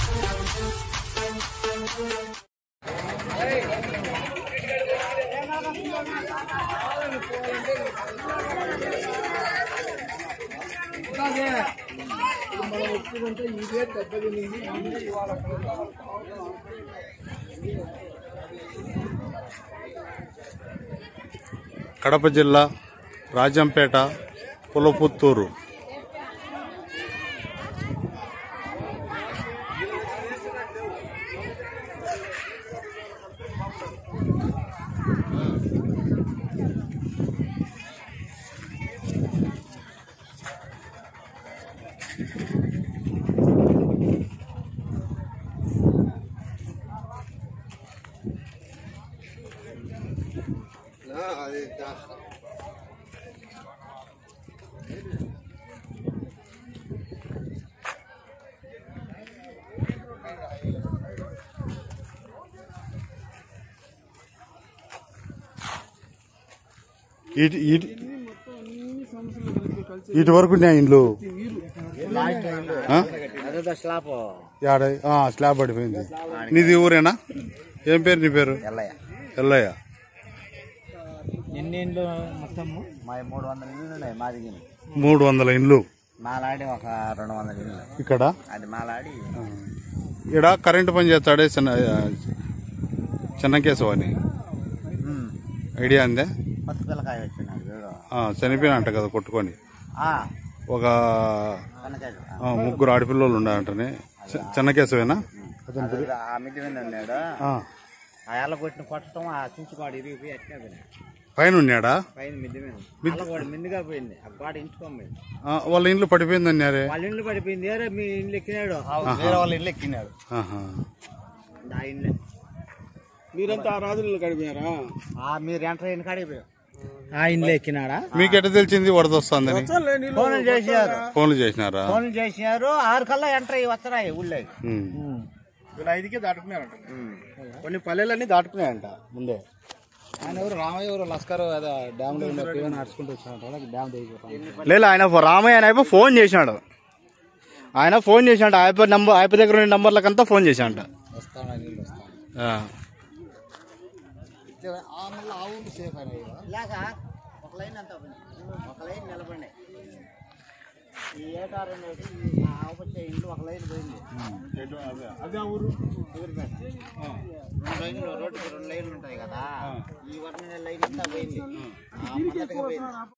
కడప జిల్లా రాజంపేట పులపుత్తూరు ఇటు వరకు ఇండ్లు స్లాబ్ పడిపోయింది. నీది ఊరేనా? ఏం పేరు నీ పేరు? ఎల్లయ్య. ఎన్ని ఇండ్లు మొత్తం? 300 ఇండ్లు ఉన్నాయి. మాది 300 ఇండ్లు. మాలాడి ఒక 200 ఇండ్లు ఇక్కడ. అది మాలాడి. ఇక్కడ కరెంటు పని చేస్తాడే చిన్నకేశవ అని ఐడియా అందే? కొత్త పిల్లకాయ వచ్చినాడు చనిపోయినంట కదా కొట్టుకొని. ఒక 3 ఆడపిల్లలు ఉన్నారంటనే. చిన్నకేశవేనా? ఆ మిద్ది మీద ఉన్నాడు. ఆ ఎల్ల కొట్టిన కొట్టడం ఆ చుంచుకోడు ఇరిగిపోయి అట్లా పైన ఉన్నాడా? పైన మిద్ది మీద మిందుగా పోయింది. ఆ గోడ ఇంచుకోపోయింది. వాళ్ళ ఇండ్లు పడిపోయింది అన్నారే. వాళ్ళ ఇండ్లు పడిపోయింది. మీ ఇండ్లు ఎక్కినాడు. వేరే వాళ్ళ ఇండ్లు ఎక్కినాడు. ఆ ఇండ్లే. మీరంతా ఆ రాజులు కడిపోయారా? మీరు ఎంటర్ అయిన కడిపోయారు. ఆ ఇండ్లు ఎక్కినాడా? మీకు ఎట్లా తెలిసింది వరద వస్తుందని? ఫోన్లు చేసినారు. ఫోన్లు చేసినారా? 6 కల్లా ఎంటర్ అయ్యి వస్తున్నాయి ఊళ్ళో. 5కే దాటుకున్నారంట. కొన్ని పల్లెలన్నీ దాటుకున్నాయంట ముందే. ఆయన ఎవరు రామయ్య ఎవరు లస్కర్ డ్యామ్ లో నడుచుకుంటూ వచ్చాడు. డ్యామ్ లేదు, ఆయన రామయ్య ఆయన ఫోన్ చేసినాడు. ఆయన దగ్గర ఉన్న నంబర్లకంతా ఫోన్ చేశాడంట. ఒక లైన్ అంతా ఒక లైన్ నిలబడి ఈ ఏటారు వచ్చే ఇంట్లో ఒక లైన్ పోయింది. అదే ఊరు 2 లైన్లు రోడ్డుకి 2 లైన్లు ఉంటాయి కదా. ఈ వర్ణ లైన్ అంతా పోయింది.